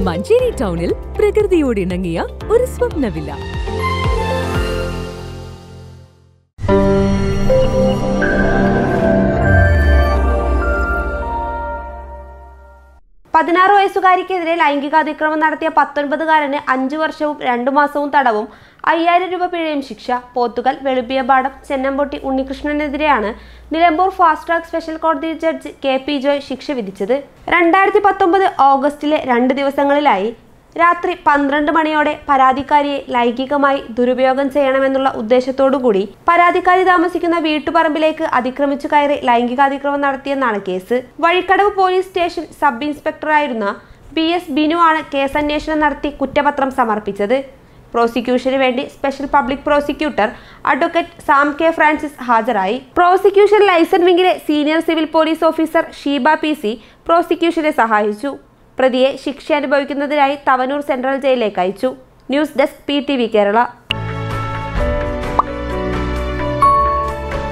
മഞ്ചേരി ടൗണിൽ പ്രകൃതിയോട് ഇണങ്ങിയ ഒരു സ്വപ്ന വില്ല. വയസ്സുകാരിക്കെതിരെ ലൈംഗികാതിക്രമം നടത്തിയ 19കാരന് 5 വർഷവും 2 മാസവും തടവും 5000 രൂപ പിഴയും ശിക്ഷ. പോത്തുകൽ വെളുപ്പിയപാടം ചെന്നംപൊട്ടി ഉണ്ണികൃഷ്ണനെതിരെയാണ് നിലമ്പൂർ ഫാസ്റ്റ് ട്രാക്ക് സ്പെഷ്യൽ കോടതി ജഡ്ജ് KP ജോയ് ശിക്ഷ വിധിച്ചത്. 2019 ഓഗസ്റ്റിലെ 2 ദിവസങ്ങളിലായി രാത്രി 12 മണിയോടെ പരാതിക്കാരിയെ ലൈംഗികമായി ദുരുപയോഗം ചെയ്യണമെന്നുള്ള ഉദ്ദേശത്തോടുകൂടി പരാതിക്കാരി താമസിക്കുന്ന വീട്ടുപറമ്പിലേക്ക് അതിക്രമിച്ചു കയറി ലൈംഗികാതിക്രമം നടത്തിയെന്നാണ് case. Vazhikkadavu police station sub ഇൻസ്പെക്ടറായിരുന്ന BS ബിനു ആണ് കേസന്വേഷണം നടത്തി കുറ്റപത്രം സമർപ്പിച്ചത്. പ്രോസിക്യൂഷന് വേണ്ടി special public prosecutor advocate Sam K Francis ഹാജരായി. പ്രോസിക്യൂഷൻ ലൈസൻസ് വിംഗിലെ senior civil police officer Sheeba PC പ്രോസിക്യൂഷനെ സഹായിച്ചു. പ്രതിയെ ശിക്ഷ അനുഭവിക്കുന്നതിനായി തവനൂർ സെൻട്രൽ ജയിലിലേക്ക് അയച്ചു. News desk PTV Kerala.